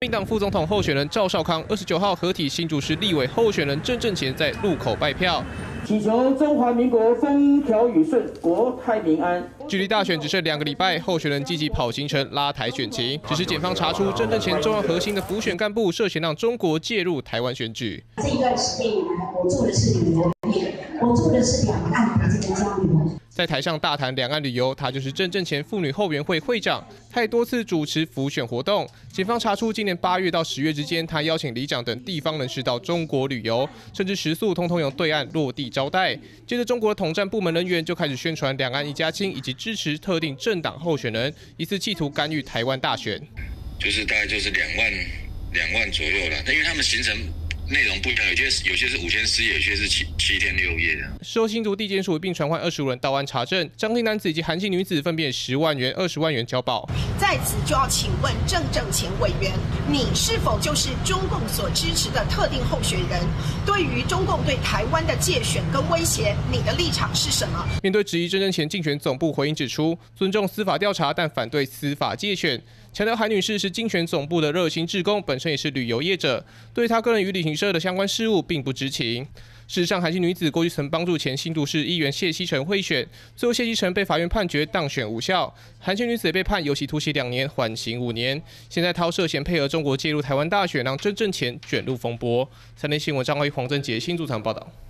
民党副总统候选人赵少康29号合体新竹市立委候选人郑正前在路口拜票， 祈求中华民国风调雨顺，国泰民安。 距离大选只剩2个礼拜，候选人积极跑行程拉抬选情。只是检方查出郑正前重要核心的辅选干部涉嫌让中国介入台湾选举。 这一段时间以来，我做的是旅游业，我做的是两岸的这个交流。 在台上大谈两岸旅游，他就是郑正前妇女后援会会长，他也多次主持辅选活动。检方查出，今年8月到10月之间，他邀请里长等地方人士到中国旅游，甚至食宿通通由对岸落地招待。接着，中国的统战部门人员就开始宣传两岸一家亲，以及支持特定政党候选人，疑似企图干预台湾大选。 就是大概就是2万左右了，因为他们行程内容不一样，有些是5天4夜，有些是7天6夜的。 事后新竹地检署并传唤25人到案查证，张姓男子以及韩姓女子分别10万元、20万元交保。 在此就要请问郑正前委员，你是否就是中共所支持的特定候选人？对于中共对台湾的介选跟威胁，你的立场是什么？ 面对质疑，郑正前竞选总部回应指出，尊重司法调查，但反对司法介选。强调韩女士是竞选总部的热心志工，本身也是旅游业者，对她个人与旅行社的相关事务并不知情。事实上，韩姓女子过去曾帮助前新竹市议员谢西成贿选，最后谢西成被法院判决当选无效，韩姓女子也被判有期徒刑2年，缓刑5年。现在她涉嫌配合中国介入台湾大选，让郑正前卷入风波。3立新闻张浩一、黄正杰新竹场报道。